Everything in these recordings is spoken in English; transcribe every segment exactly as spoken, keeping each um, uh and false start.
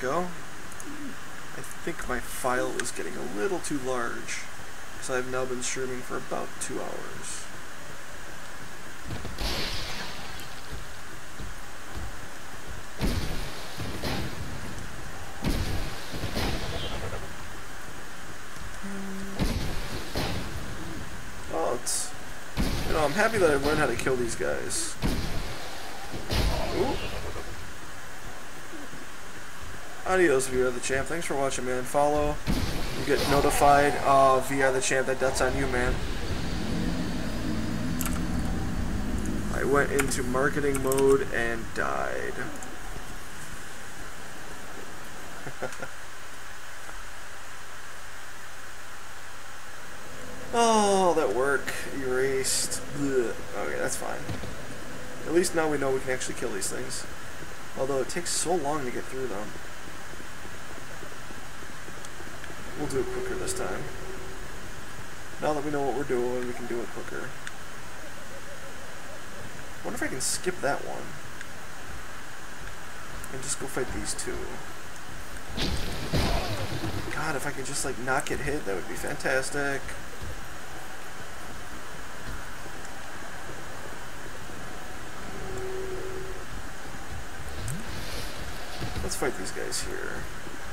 go. I think my file is getting a little too large, because I've now been streaming for about two hours. Oh, it's... You know, I'm happy that I've learned how to kill these guys. Ooh. Adios, V R the Champ. Thanks for watching, man. Follow. You get notified. Uh, V R the Champ, that that's on you, man. I went into marketing mode and died. Oh, that work. Erased. Blech. Okay, that's fine. At least now we know we can actually kill these things. Although it takes so long to get through them. We'll do it quicker this time. Now that we know what we're doing, we can do it quicker. I wonder if I can skip that one. And just go fight these two. God, if I could just like not get hit, that would be fantastic. Let's fight these guys here.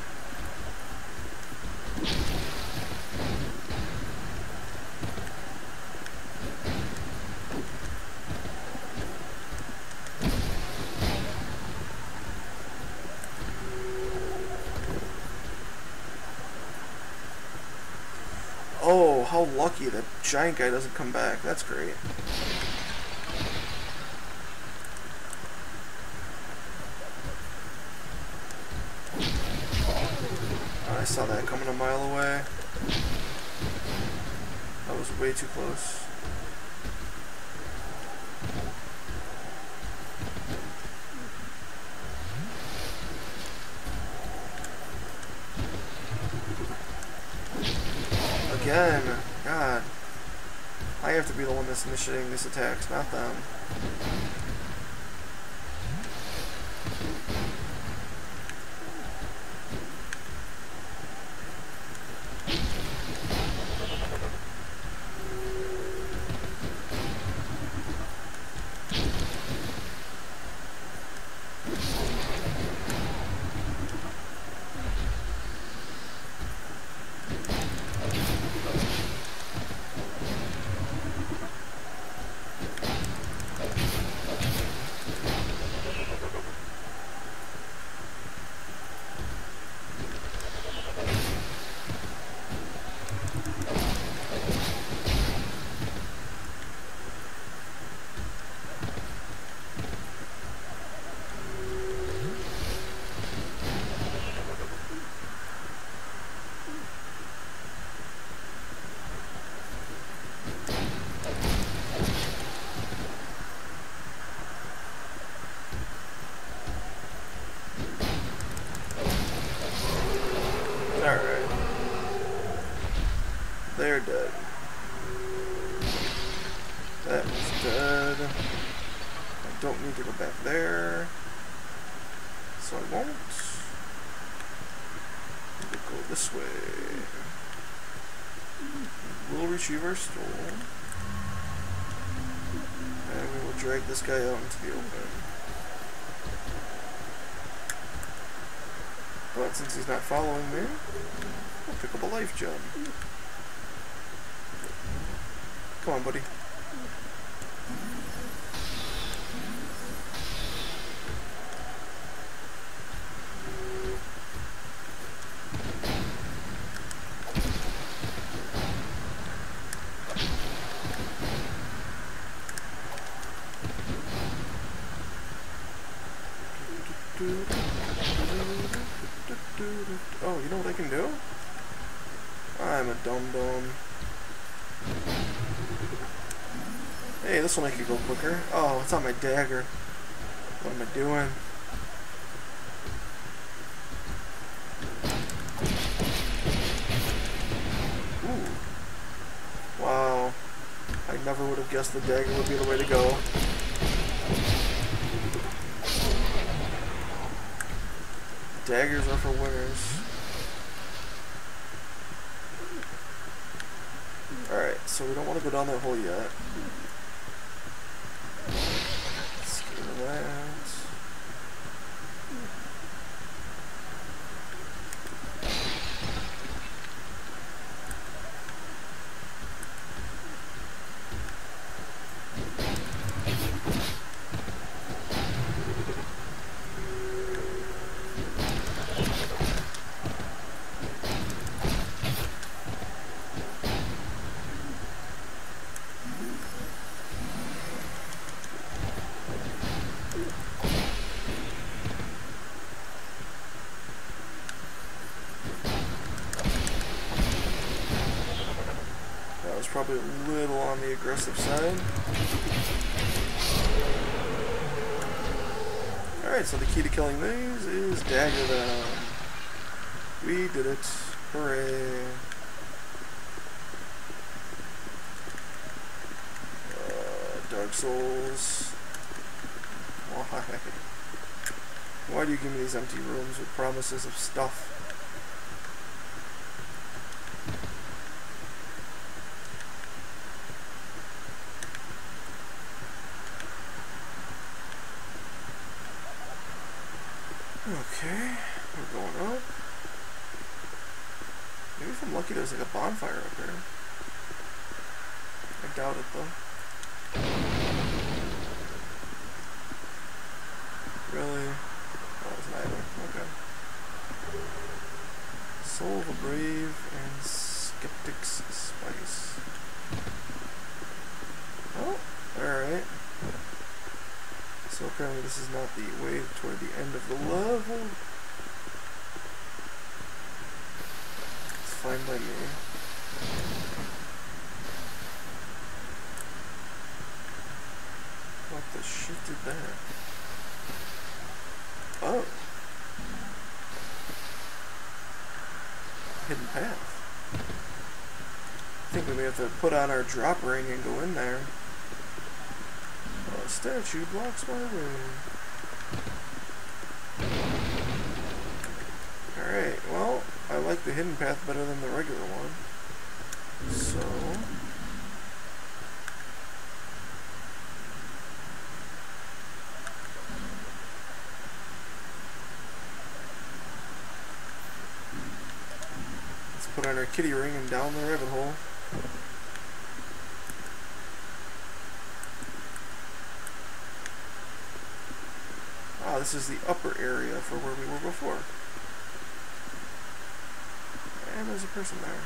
Oh, how lucky that giant guy doesn't come back. That's great. I saw that coming a mile away. That was way too close. Again, God. I have to be the one that's initiating these attacks, not them. Alright. They're dead. That was dead. I don't need to go back there. So I won't. We'll go this way. Little retriever stole. And we will drag this guy out into the open. But since he's not following me, I'll pick up a life gem. Come on, buddy. Oh, you know what I can do? I'm a dum-dum. Hey, this will make it go quicker. Oh, it's on my dagger. What am I doing? Ooh. Wow. I never would have guessed the dagger would be the way to go. Daggers are for winners. Alright, so we don't want to go down that hole yet. Let's get rid of that. Probably a little on the aggressive side. Alright, so the key to killing these is dagger them. We did it. Hooray. Uh, Dark Souls. Why? Why do you give me these empty rooms with promises of stuff? Okay, we're going up. Maybe if I'm lucky there's like a bonfire up there. I doubt it though. Really? Oh, it's neither. Okay. Soul of a Brave and Skeptic's Spice. Oh, alright. So apparently this is not the way toward the end of the level. It's fine by me. What the shit did that? Oh. Hidden path. I think we may have to put on our drop ring and go in there. A statue blocks my way. Alright, well, I like the hidden path better than the regular one. So... let's put on our kitty ring and down the rabbit hole. Ah, this is the upper area for where we were before. And there's a person there.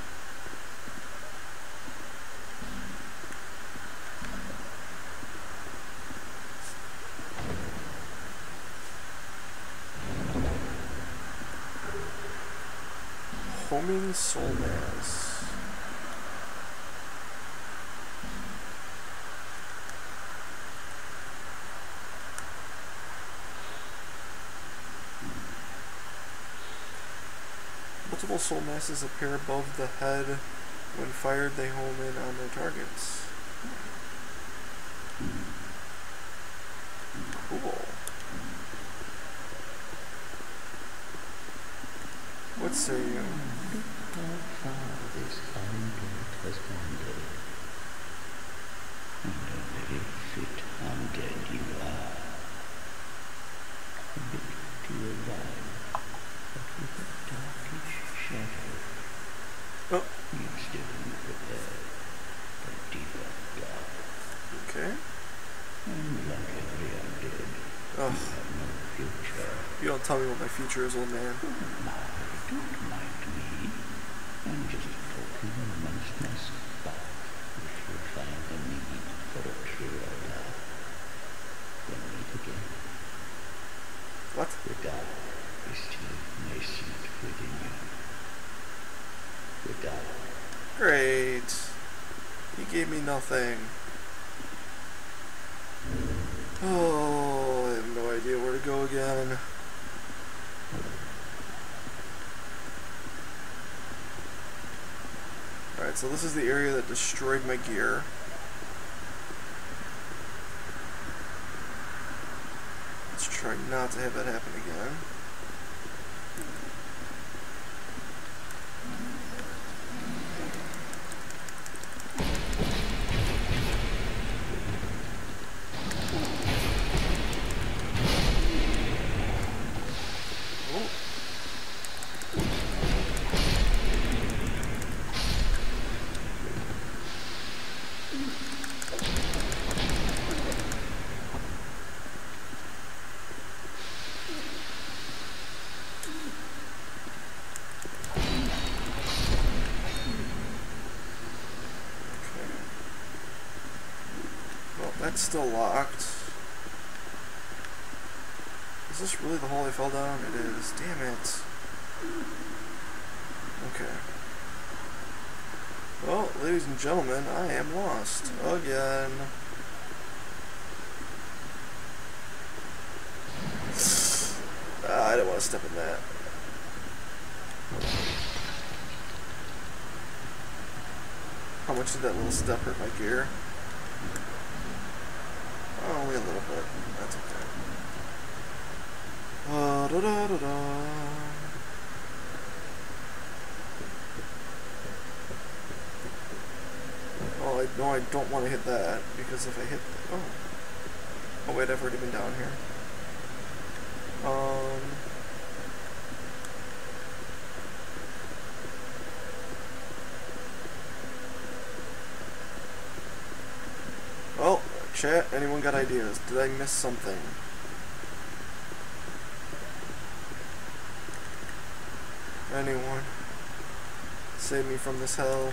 Homing Soul Mass. Multiple soul masses appear above the head. When fired, they home in on their targets. Cool. What say you? How far this undead has wandered, and a very fit undead you are. A bit too alive, but with a darkish shadow. Oh. You still prepared for deeper dark. Okay. And like every undead, Ugh. you have no future. You don't tell me what my future is, old man. Don't mind me. I'm just poking amongst my spot if you find the need for a trail now. Then meet again. What? The dark is still nascent within you. The dark. Great. He gave me nothing. Oh, I have no idea where to go again. Alright, so this is the area that destroyed my gear. Let's try not to have that happen again. Oh. That's still locked. Is this really the hole I fell down? It is. Damn it. Okay. Well, ladies and gentlemen, I am lost. Again. Ah, I don't want to step in that. How much did that little step hurt my gear? Oh, only a little bit. That's okay. Uh, da da da da. Oh, I no, I don't want to hit that because if I hit, the, oh, oh wait, I've already been down here. Um. Oh. Chat, anyone got ideas? Did I miss something? Anyone? Save me from this hell.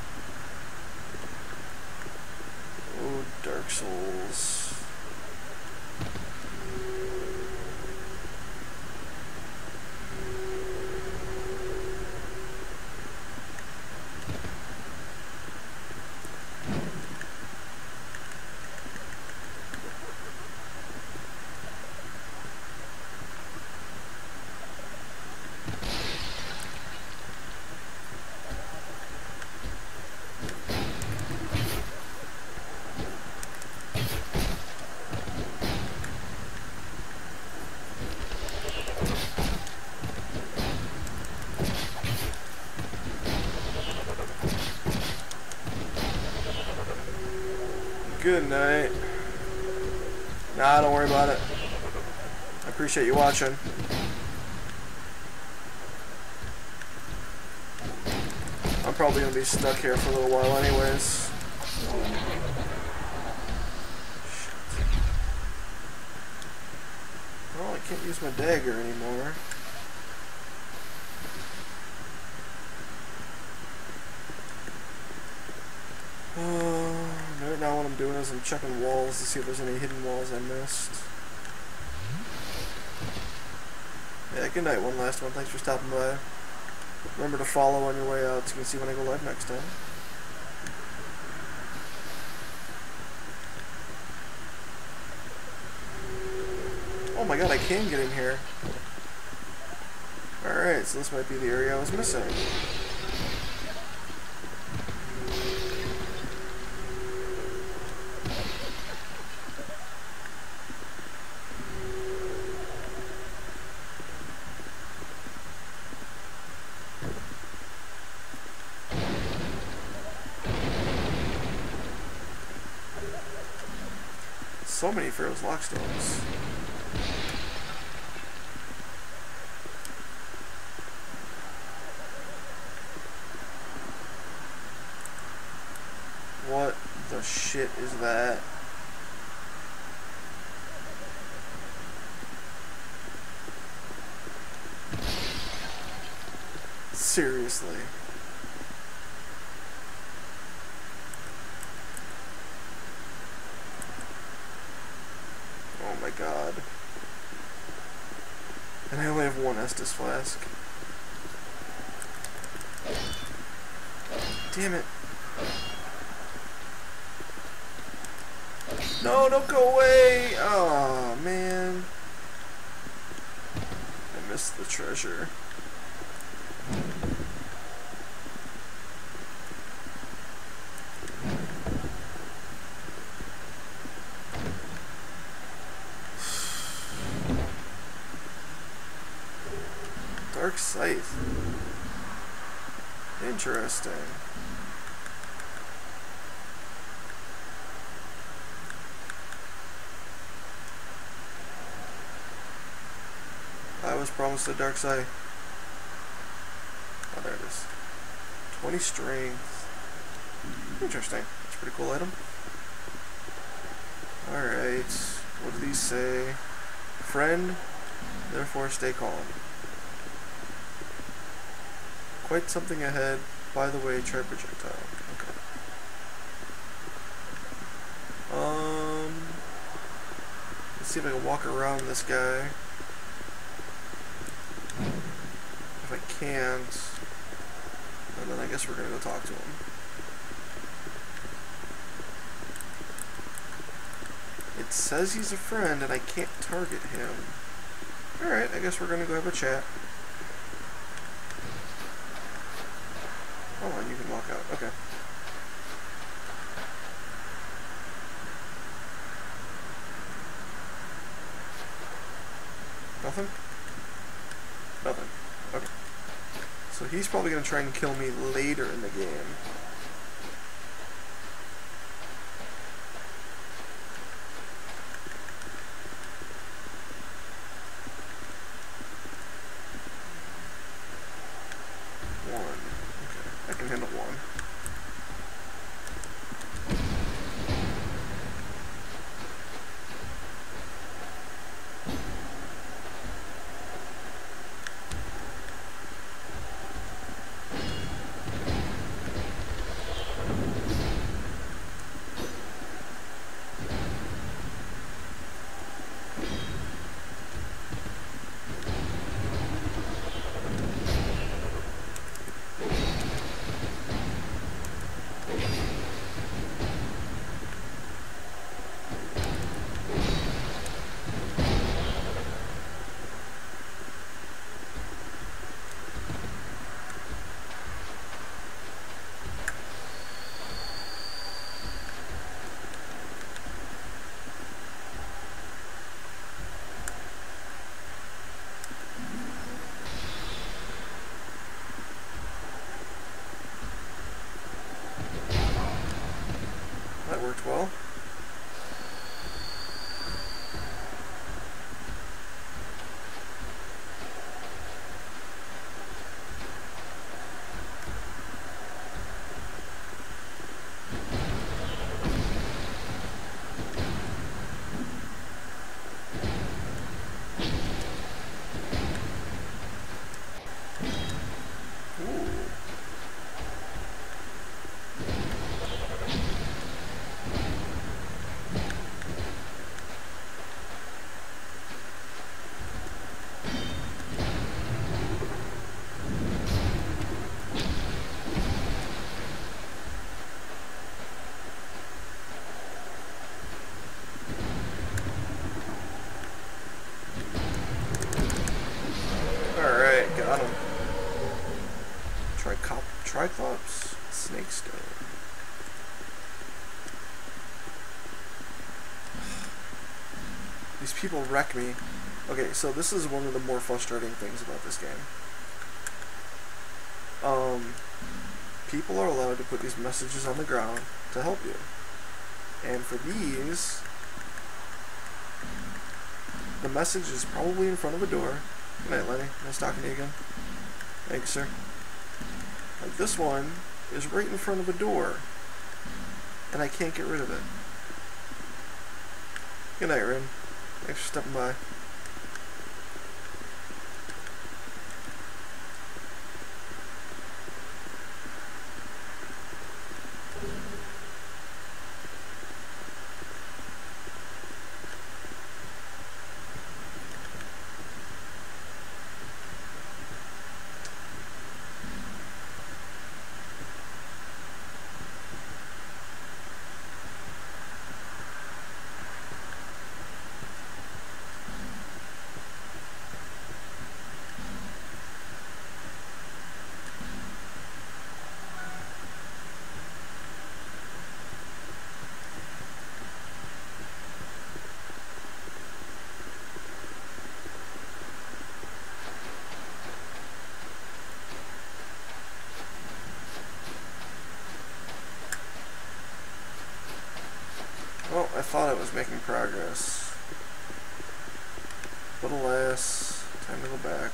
Oh, Dark Souls. Good night. Nah, don't worry about it. I appreciate you watching. I'm probably gonna be stuck here for a little while anyways. Shit. Well, I can't use my dagger anymore. Right now what I'm doing is I'm checking walls to see if there's any hidden walls I missed. Yeah, good night, one last one. Thanks for stopping by. Remember to follow on your way out so you can see when I go live next time. Oh my god, I can get in here. Alright, so this might be the area I was missing. So many Pharaoh's Lockstones. What the shit is that? Seriously. Oh my god. And I only have one Estus flask. Damn it. No, don't go away! Oh man. I missed the treasure. Dark Scythe. Interesting. I this promise to the dark side. Oh, there it is. twenty strength. Interesting. That's a pretty cool item. Alright. What do these say? Friend, therefore stay calm. Quite something ahead. By the way, try projectile. Okay. Um, let's see if I can walk around this guy. If I can't, and then I guess we're gonna go talk to him. It says he's a friend, and I can't target him. Alright, I guess we're gonna go have a chat. Hold on, you can walk out. Okay. Nothing? Nothing. Okay. So he's probably going to try and kill me later in the game. One. Okay. I can handle one. That worked well. Alright, got him. Tricop Triclops Snake Stone. These people wreck me. Okay, so this is one of the more frustrating things about this game. Um, people are allowed to put these messages on the ground to help you. And for these, the message is probably in front of a door. Good night, Lenny. Nice talking to you again. Thanks, sir. Like this one is right in front of a door, and I can't get rid of it. Good night, Rin. Thanks for stepping by. Well, I thought I was making progress. But alas, time to go back.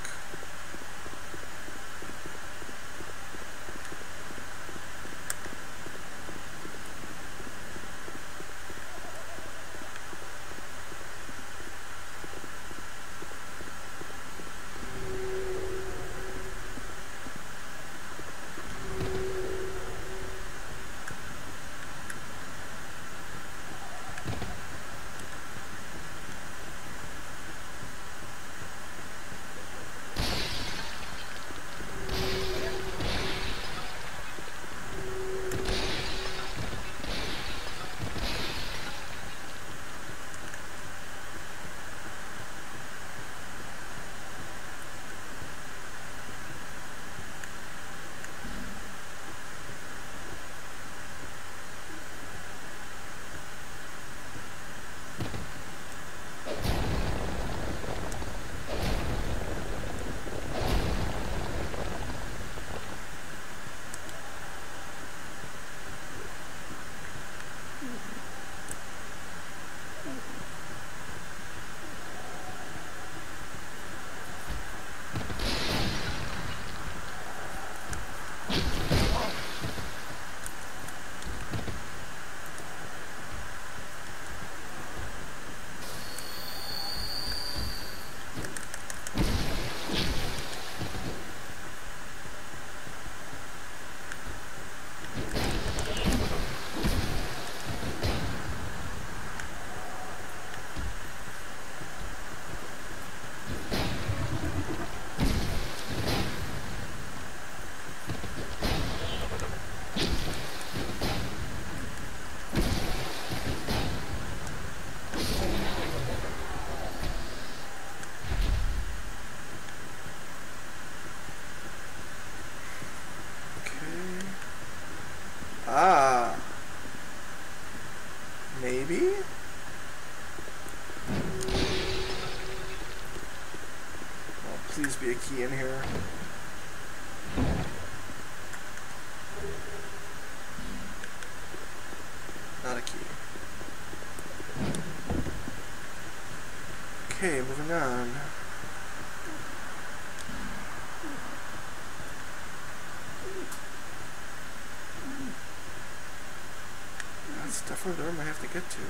Ah. Maybe? Oh, please be a key in here. Not a key. Okay, moving on. That's definitely the room I have to get to.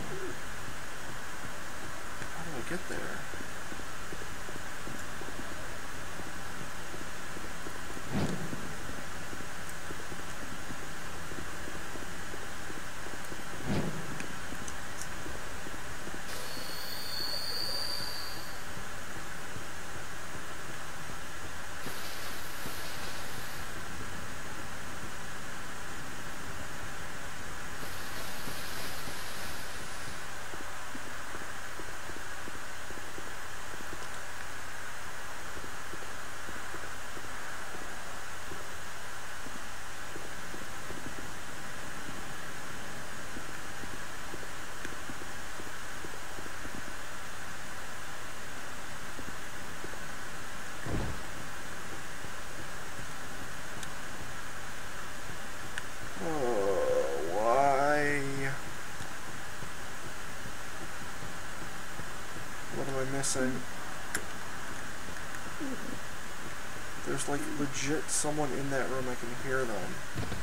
How do I get there? Missing. There's like legit someone in that room. I can hear them.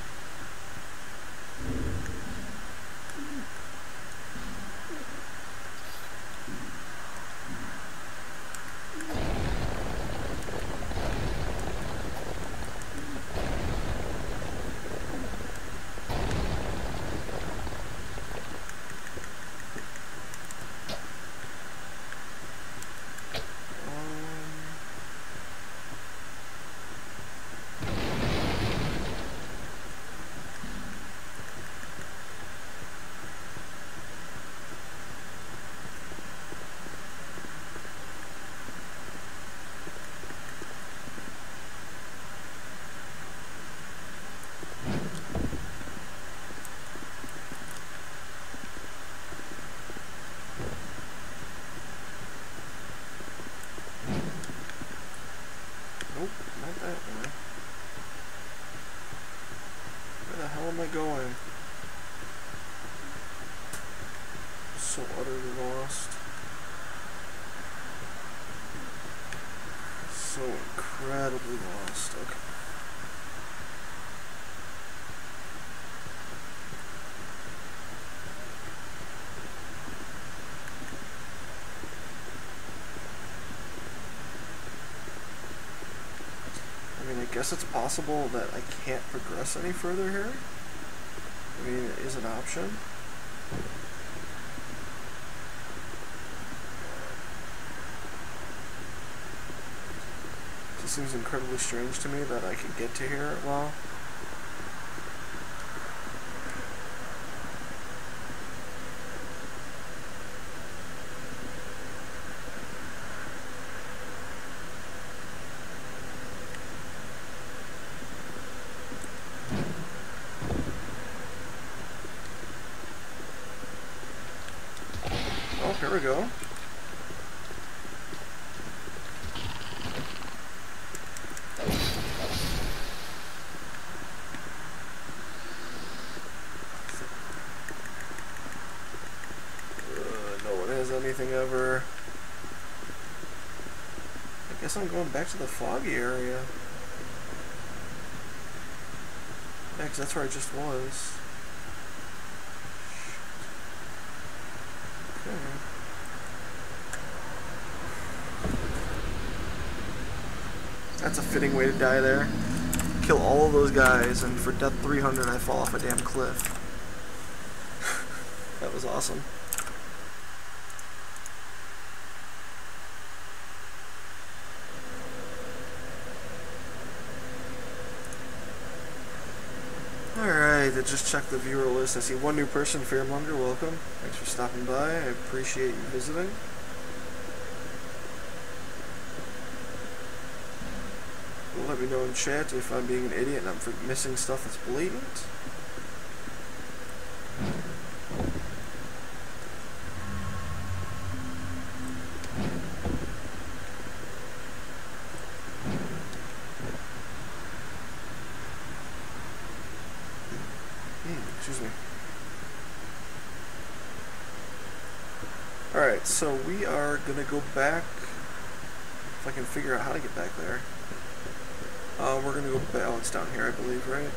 Going so utterly lost. so incredibly lost. Okay. I mean, I guess it's possible that I can't progress any further here. I mean, it is an option. It seems incredibly strange to me that I could get to here well. Oh, here we go. Anything ever. I guess I'm going back to the foggy area. Yeah, because that's where I just was. Okay. That's a fitting way to die there. Kill all of those guys, and for death three hundred I fall off a damn cliff. That was awesome. Alright, I just checked the viewer list. I see one new person, Fearmonger, welcome. Thanks for stopping by. I appreciate you visiting. Let me know in chat if I'm being an idiot and I'm for missing stuff that's blatant. Excuse me. Alright, so we are gonna go back, if I can figure out how to get back there. Uh, we're gonna go back, oh, it's down here, I believe, right?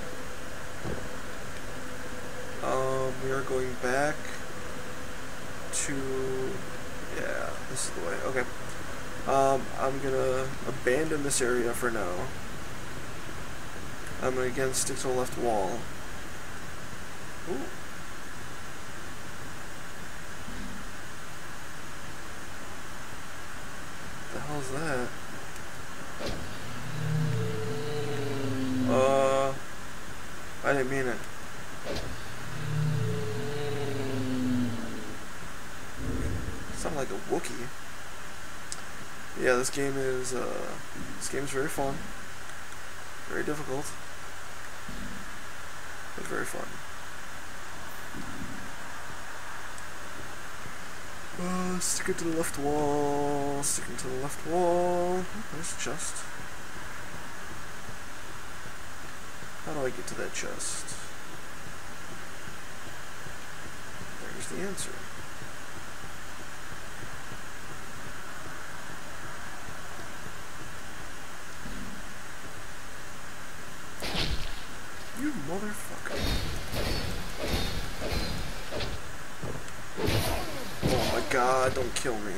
Um, we are going back to, yeah, this is the way, okay. Um, I'm gonna abandon this area for now. I'm gonna again stick to the left wall. Ooh. What the hell is that? Uh, I didn't mean it. Sounded like a Wookiee. Yeah, this game is, uh, this game is very fun. Very difficult. But very fun. Uh, sticking to the left wall, sticking to the left wall. Oh, there's a chest. How do I get to that chest? There's the answer. You motherfucker. Oh my god, don't kill me.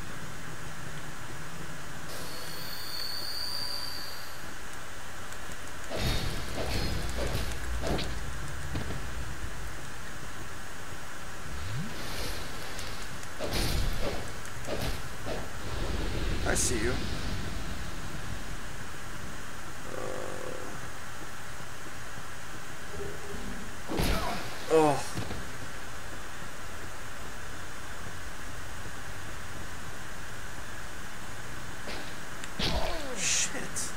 I see you. Uh... Oh. Shit.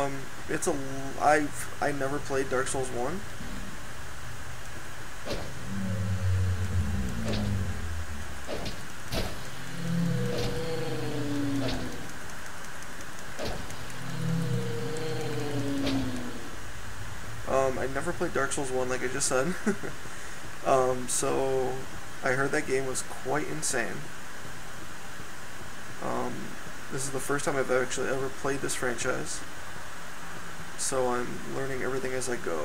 Um, it's a I've I never played Dark Souls one. Um, I never played Dark Souls one, like I just said. um, so I heard that game was quite insane. Um, this is the first time I've actually ever played this franchise, so I'm learning everything as I go.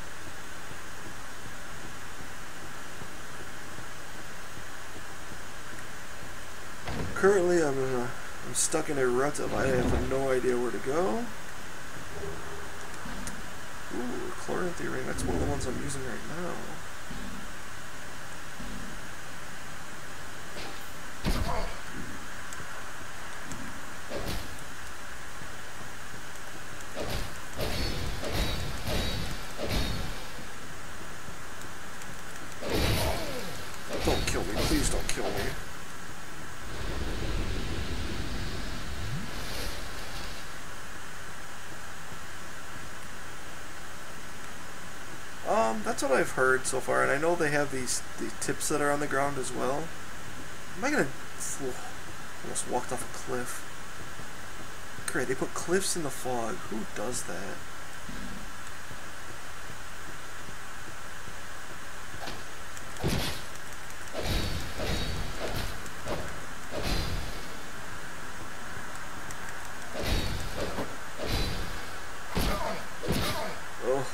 Currently, I'm in a, I'm stuck in a rut of I have no idea where to go. Ooh, chlorinthi ring. That's one of the ones I'm using right now. Don't kill me. Please don't kill me. Um, that's what I've heard so far, and I know they have these the tips that are on the ground as well. Am I gonna... Oh, almost walked off a cliff. Great, they put cliffs in the fog. Who does that? Oh.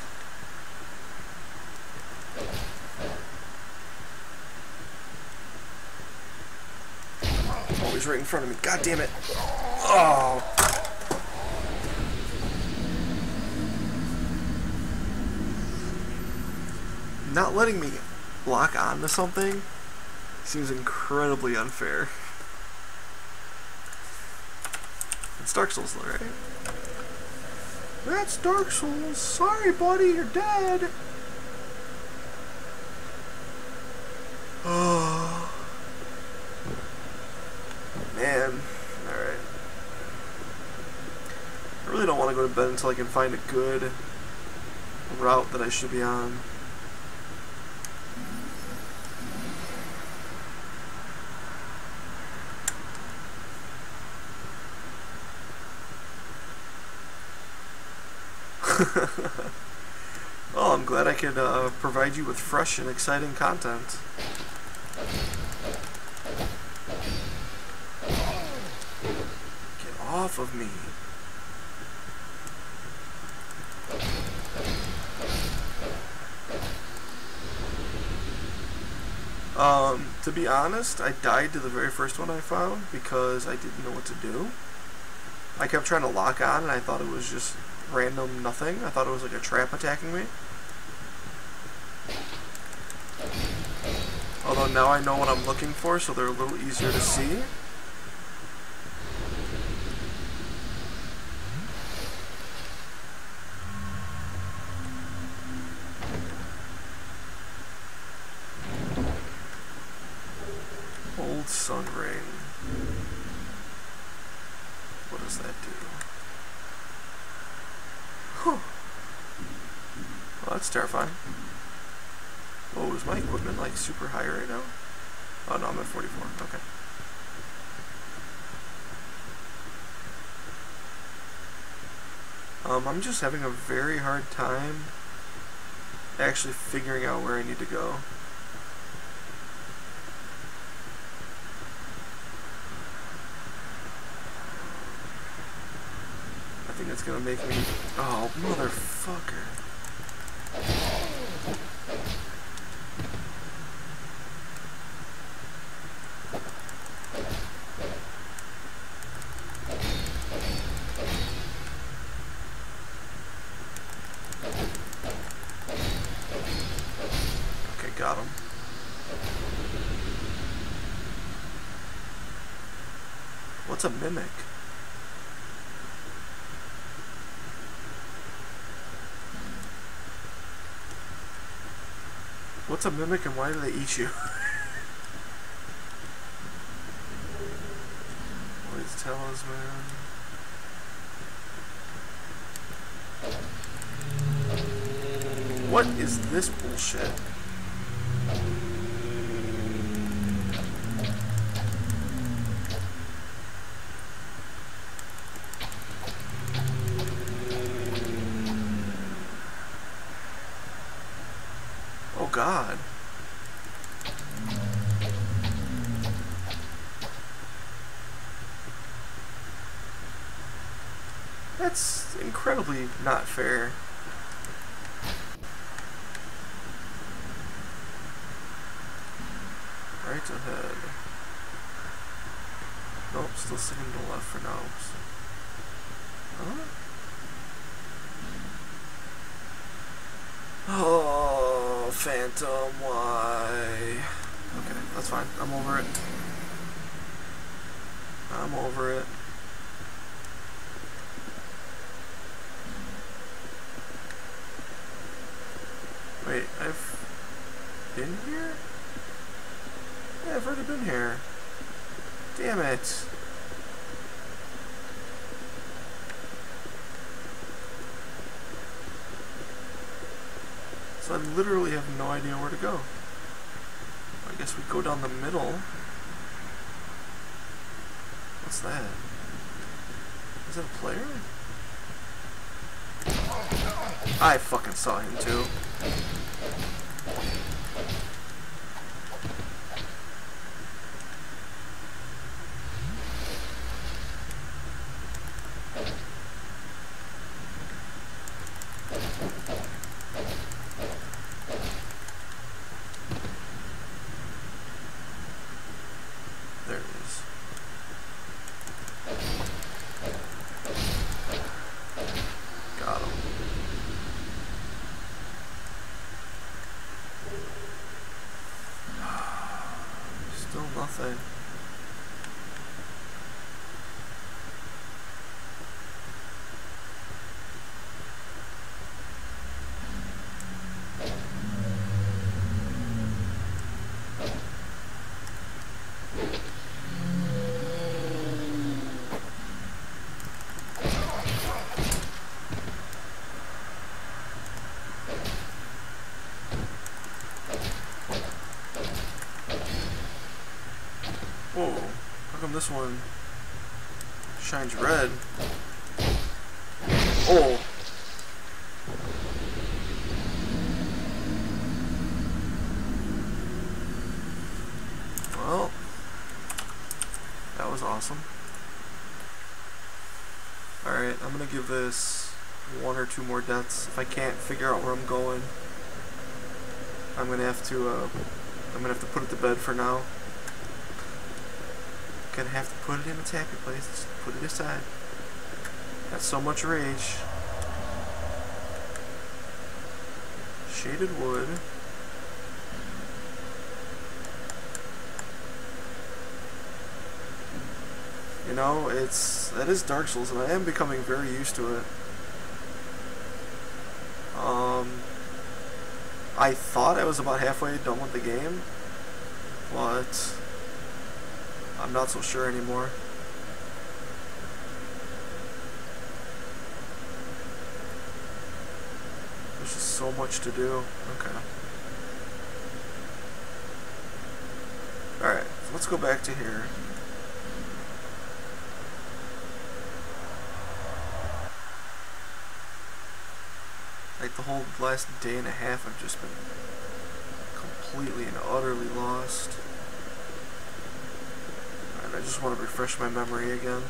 Oh, he's right in front of me. God damn it. Oh. Not letting me lock onto something seems incredibly unfair. It's Dark Souls though, right? That's Dark Souls. Sorry, buddy, you're dead. Oh. Man. Alright. I really don't want to go to bed until I can find a good route that I should be on. Oh, I'm glad I could uh, provide you with fresh and exciting content. Get off of me. Um, to be honest, I died to the very first one I found because I didn't know what to do. I kept trying to lock on and I thought it was just random nothing. I thought it was like a trap attacking me. Although now I know what I'm looking for, so they're a little easier to see. Old sun ring. What does that do? Huh. Well, that's terrifying. Oh, is my equipment like super high right now? Oh no, I'm at forty-four. Okay. Um, I'm just having a very hard time actually figuring out where I need to go. I think it's gonna make me... Oh, motherfucker. Okay, got him. What's a mimic? What's a mimic and why do they eat you? Void's talisman. What is this bullshit? Oh God. That's incredibly not fair. Right ahead. Nope, still sticking to the left for now. Huh? Oh, Phantom, why? Okay, that's fine. I'm over it. I'm over it. Wait, I've been here? Yeah, I've already been here. Damn it. So I literally have no idea where to go. I guess we go down the middle. What's that? Is that a player? I fucking saw him too. There it is. Got him. Still nothing. Whoa, how come this one shines red? Oh! Well, that was awesome. Alright, I'm gonna give this one or two more deaths. If I can't figure out where I'm going, I'm gonna have to, uh, I'm gonna have to put it to bed for now. Gonna have to put it in its happy place. Just put it aside. Got so much rage. Shaded wood. You know, it's that is Dark Souls, and I am becoming very used to it. Um, I thought I was about halfway done with the game, but I'm not so sure anymore. There's just so much to do. Okay. Alright, so let's go back to here. Like the whole last day and a half I've just been completely and utterly lost. I just want to refresh my memory again.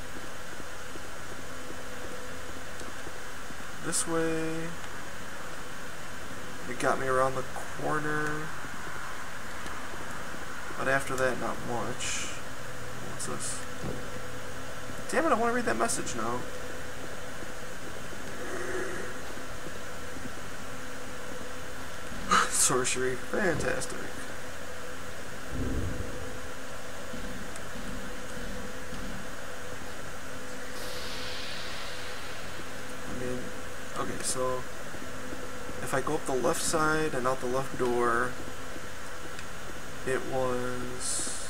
This way. It got me around the corner. But after that, not much. What's this? Damn it, I want to read that message now. Sorcery. Fantastic. Okay, so if I go up the left side and out the left door, it was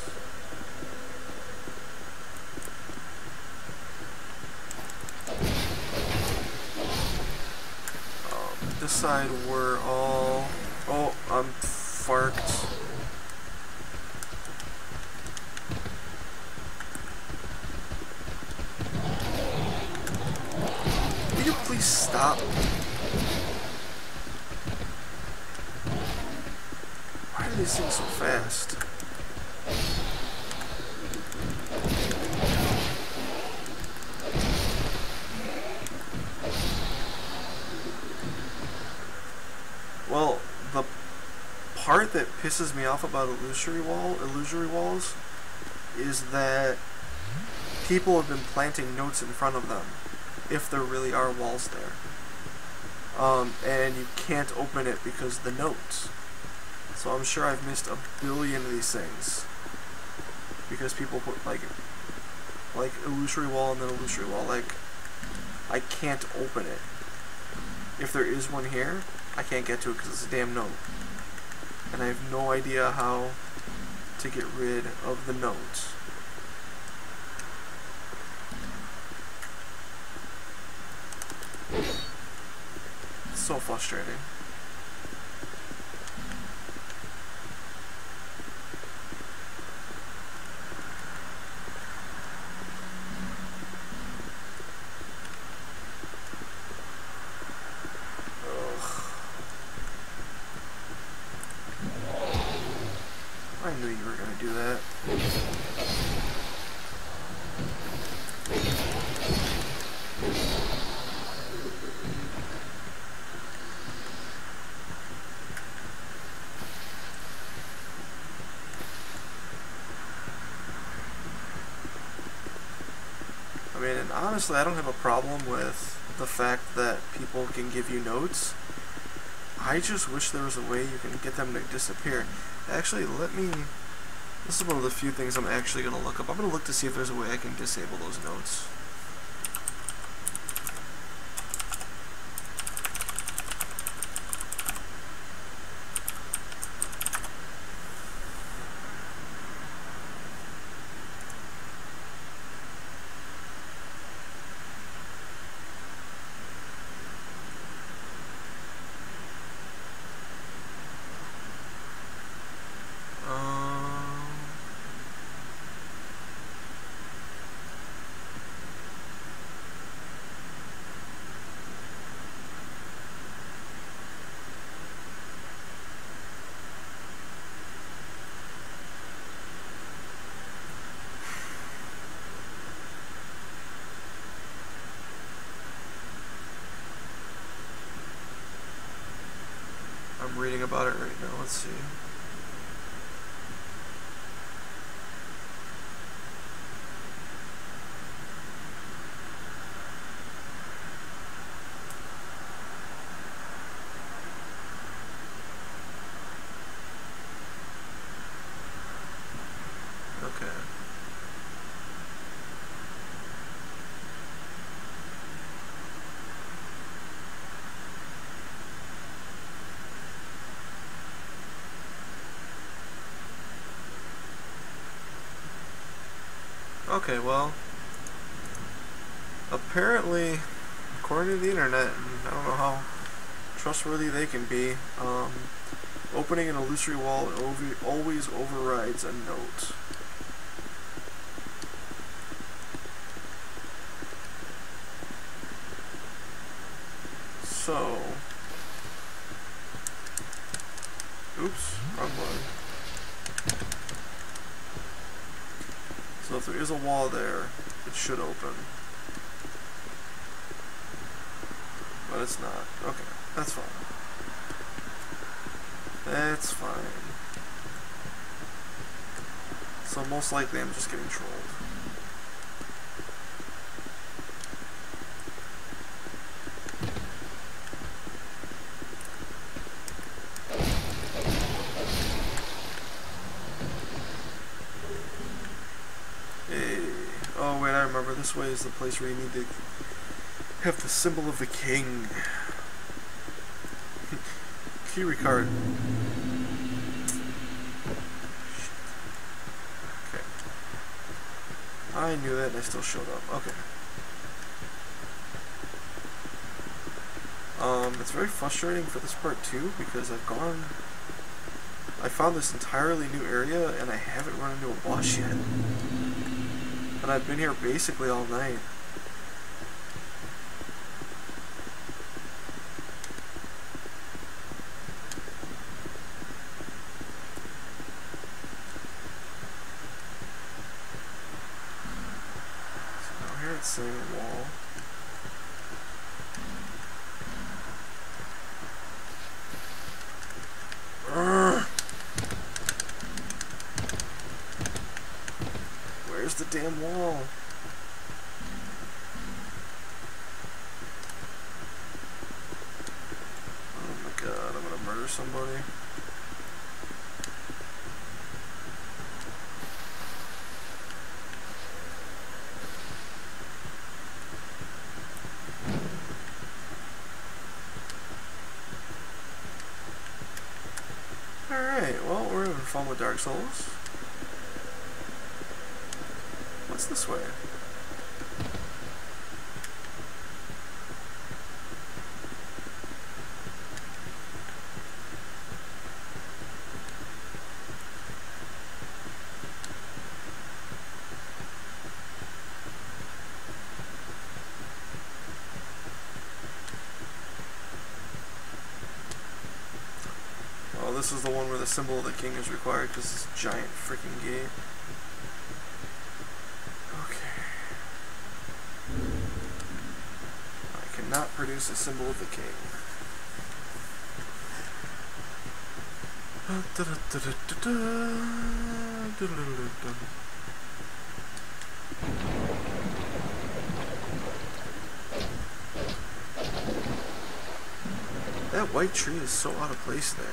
um, this side we're all... Oh, I'm farked. Will you please stop? Why are these things so fast? Well, the part that pisses me off about illusory wall, illusory walls is that people have been planting notes in front of them, if there really are walls there. Um, and you can't open it because of the notes. So I'm sure I've missed a billion of these things. Because people put, like, like illusory wall and then illusory wall. Like, I can't open it. If there is one here, I can't get to it because it's a damn note. And I have no idea how to get rid of the notes. It's so frustrating. I knew you were going to do that. I mean, and honestly, I don't have a problem with the fact that people can give you notes. I just wish there was a way you can get them to disappear. Actually, let me... This is one of the few things I'm actually going to look up. I'm going to look to see if there's a way I can disable those notes. I'm reading about it right now. Let's see. Okay. Okay, well, apparently, according to the internet, and I don't know how trustworthy they can be, um, opening an illusory wall over always overrides a note. So, oops, wrong one. So if there is a wall there, it should open. But it's not. Okay, that's fine. That's fine. So most likely I'm just getting trolled. Oh wait, I remember. This way is the place where you need to have the symbol of the king. Key card. Okay. I knew that and I still showed up. Okay. Um, it's very frustrating for this part too, because I've gone... I found this entirely new area, and I haven't run into a boss yet. And I've been here basically all night. So now here it's sitting a wall. Where's the damn wall? Oh my god, I'm gonna murder somebody. Alright, well, we're having fun with Dark Souls. What's this way? Oh, this is the one where the symbol of the king is required because this giant freaking gate. Not produce a symbol of the king. That white tree is so out of place there.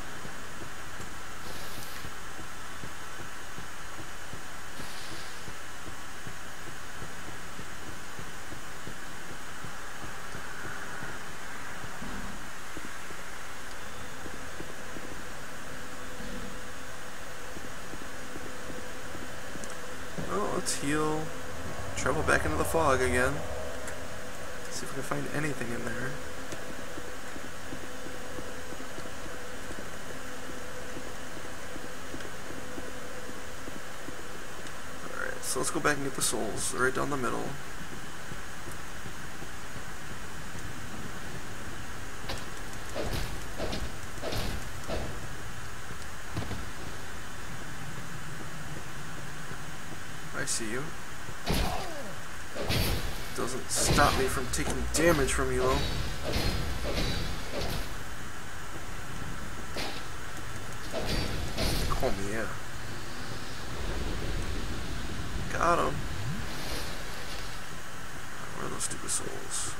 Let's heal, travel back into the fog again, see if we can find anything in there. Alright, so let's go back and get the souls, right down the middle. I see you. Doesn't stop me from taking damage from you, though. Call me, yeah. Got him. Where are those stupid souls?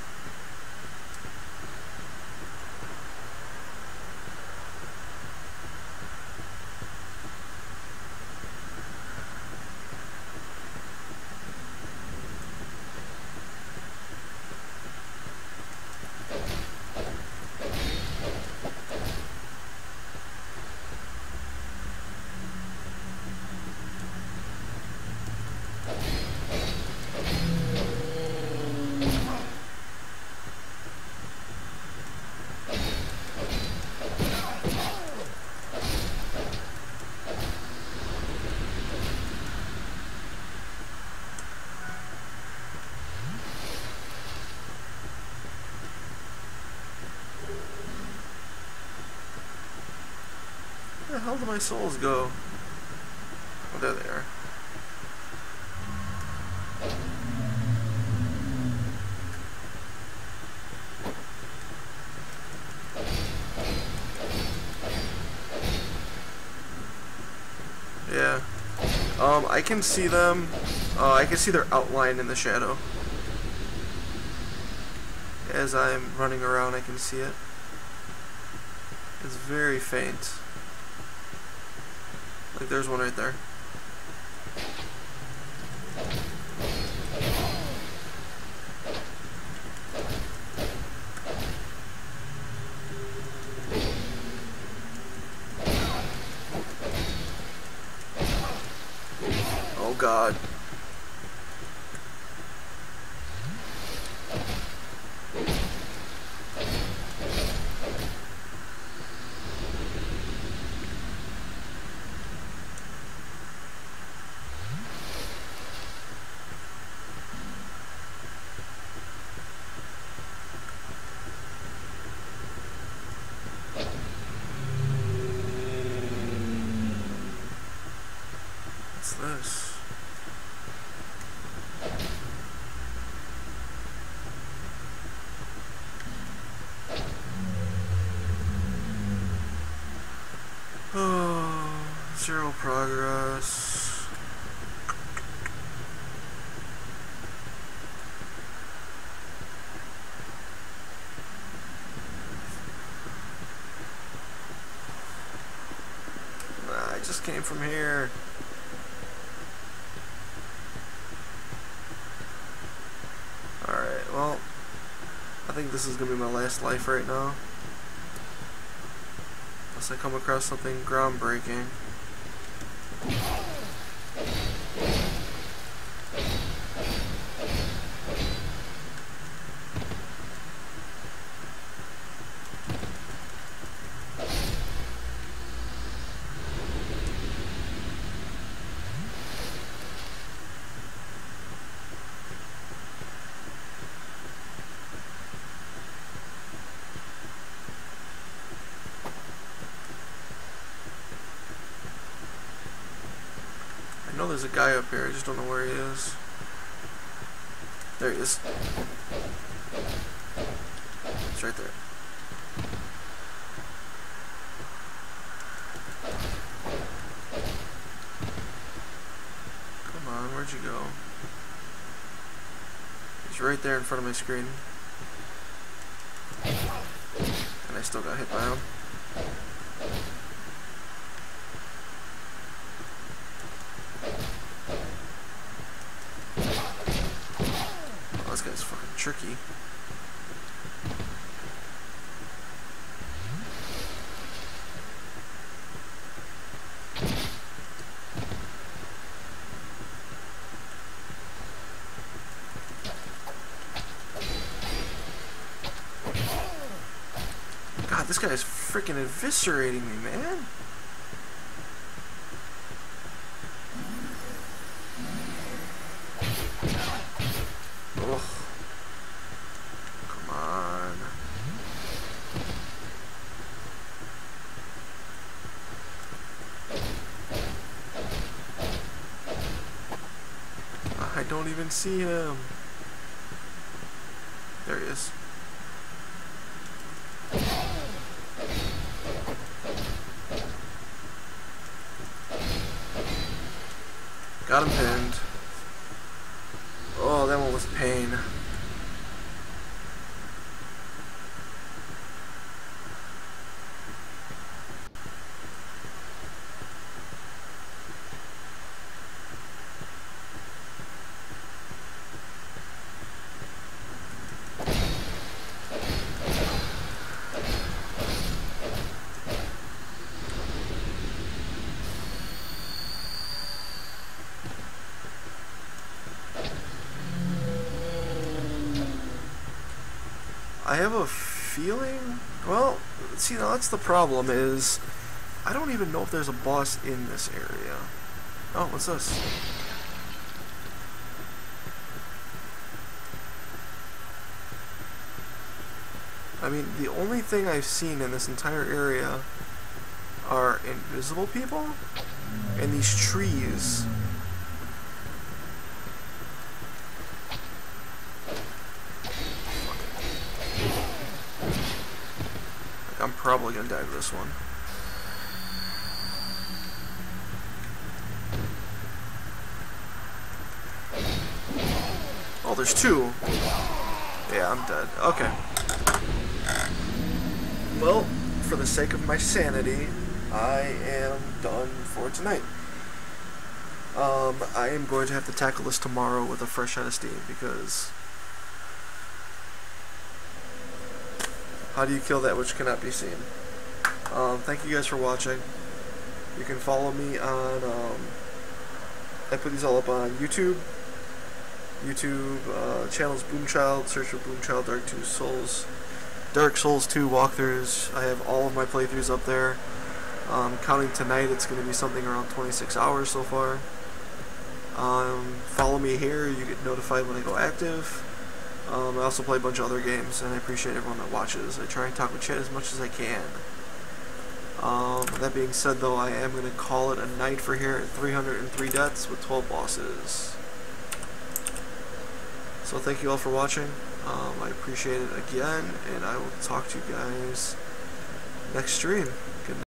Where the hell do my souls go? Oh, there they are. Yeah. Um, I can see them. Uh, I can see their outline in the shadow. As I'm running around, I can see it. It's very faint. Like, there's one right there. Oh God. this? Oh, zero progress. Nah, I just came from here. Alright, well, I think this is gonna be my last life right now. Unless I come across something groundbreaking. I know there's a guy up here, I just don't know where he is. There he is. It's right there. Come on, where'd you go? He's right there in front of my screen. And I still got hit by him. Oh, this guy's fucking tricky. God, this guy is freaking eviscerating me, man. Ugh. Come on. I don't even see him. There he is. Got him pinned. Oh, that one was pain. I have a feeling, well, see, now that's the problem, is I don't even know if there's a boss in this area. Oh, what's this? I mean, the only thing I've seen in this entire area are invisible people and these trees. I'm probably gonna die to this one. Oh, there's two. Yeah, I'm dead. Okay. Well, for the sake of my sanity, I am done for tonight. Um, I am going to have to tackle this tomorrow with a fresh head of steam, because how do you kill that which cannot be seen? Um, thank you guys for watching. You can follow me on, um, I put these all up on YouTube. YouTube, uh, channels Boomchild, search for Boomchild Dark two Souls. Dark Souls two walkthroughs. I have all of my playthroughs up there. Um, counting tonight, it's going to be something around twenty-six hours so far. Um, follow me here, you get notified when I go active. Um, I also play a bunch of other games, and I appreciate everyone that watches. I try and talk with chat as much as I can. Um, that being said, though, I am going to call it a night for here at three hundred three deaths with twelve bosses. So thank you all for watching. Um, I appreciate it again, and I will talk to you guys next stream. Good night.